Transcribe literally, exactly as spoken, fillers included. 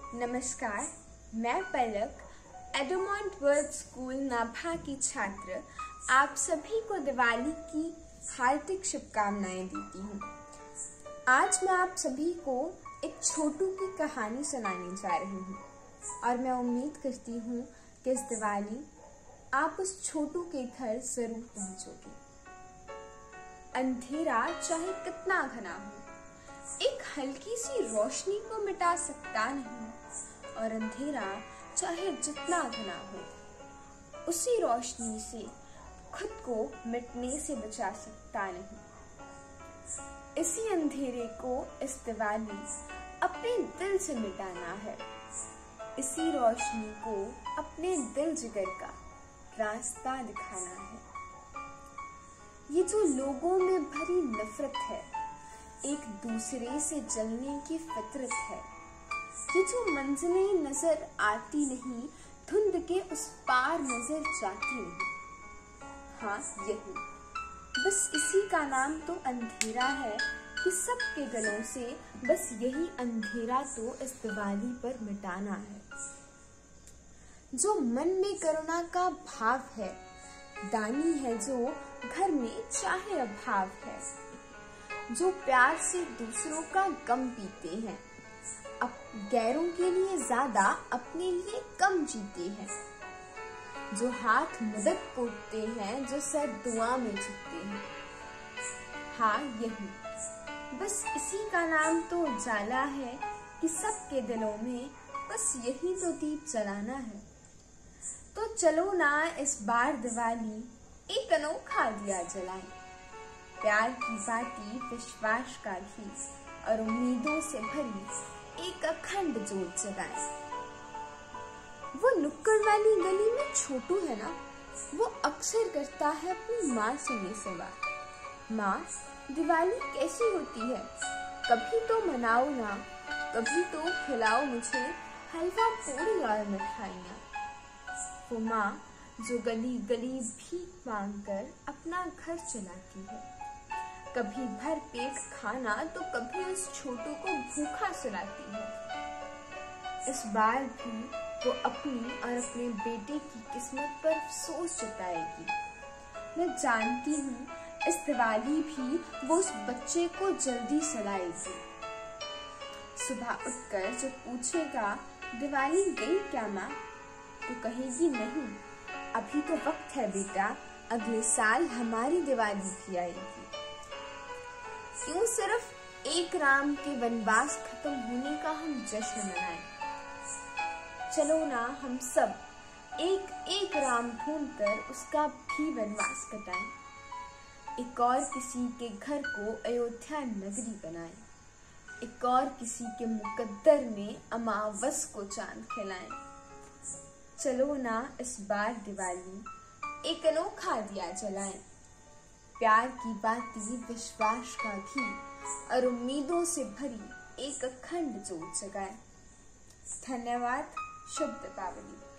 नमस्कार, मैं Palak Edmund World School Nabha की छात्र आप सभी को दिवाली की हार्दिक शुभकामनाएं देती हूँ। आज मैं आप सभी को एक छोटू की कहानी सुनाने जा रही हूँ और मैं उम्मीद करती हूँ कि इस दिवाली आप उस छोटू के घर जरूर पहुँचोगे। अंधेरा चाहे कितना घना हो, एक हल्की सी रोशनी को मिटा सकता नहीं, और अंधेरा चाहे जितना घना हो, उसी रोशनी से खुद को मिटने से बचा सकता नहीं। इसी अंधेरे को इस दिवाली अपने दिल से मिटाना है। इसी रोशनी को अपने दिल जिगर का रास्ता दिखाना है। ये जो लोगों में भरी नफरत है, एक दूसरे से जलने की फितरत है, ये जो मंजिलें नजर आती नहीं, धुंध के उस पार नजर जाती नहीं, हाँ यही, बस इसी का नाम तो अंधेरा है कि सबके दिलों से बस यही अंधेरा तो इस दिवाली पर मिटाना है। जो मन में करुणा का भाव है, दानी है जो घर में चाहे अभाव है, जो प्यार से दूसरों का गम पीते हैं, अब गैरों के लिए ज्यादा अपने लिए कम जीते हैं, जो हाथ मदद कोटते हैं, जो सर दुआ में झुकते हैं, हाँ यही, बस इसी का नाम तो उजाला है कि सबके दिलों में बस यही तो दीप जलाना है। तो चलो ना इस बार दिवाली एक अनोखा दिया जलाएं, प्यार की बाती विश्वास का घी और उम्मीदों से भरी एक अखंड जोत जगाएं। वो नुक्कड़ वाली गली में छोटू है ना, वो अक्सर करता है अपनी माँ से ये सवाल, माँ दिवाली कैसी होती है, कभी तो मनाओ ना, कभी तो खिलाओ मुझे हलवा पूरी और मिठाइयाँ। वो माँ जो गली गली भीख मांगकर अपना घर चलाती है, कभी भर पेट खाना तो कभी उस छोटू को भूखा सुलाती है। इस बार भी वो अपनी और अपने बेटे की किस्मत पर अफसोस जताएगी। मैं जानती हूँ इस दिवाली भी वो उस बच्चे को जल्दी सुलाएगी। सुबह उठकर जब पूछेगा दिवाली गई क्या माँ, तो कहेगी नहीं, अभी तो वक्त है बेटा, अगले साल हमारी दिवाली भी आएगी। क्यों सिर्फ एक राम के वनवास खत्म होने का हम जश्न मनाएं? चलो ना हम सब एक एक राम ढूंढकर उसका भी वनवास कटाएं, एक और किसी के घर को अयोध्या नगरी बनाएं, एक और किसी के मुकद्दर में अमावस को चांद खिलाएं। चलो ना इस बार दिवाली एक अनोखा दिया जलाएं, प्यार की बाती विश्वास का घी और उम्मीदों से भरी एक अखंड जोत जगाएं। धन्यवाद। शुभ दीपावली।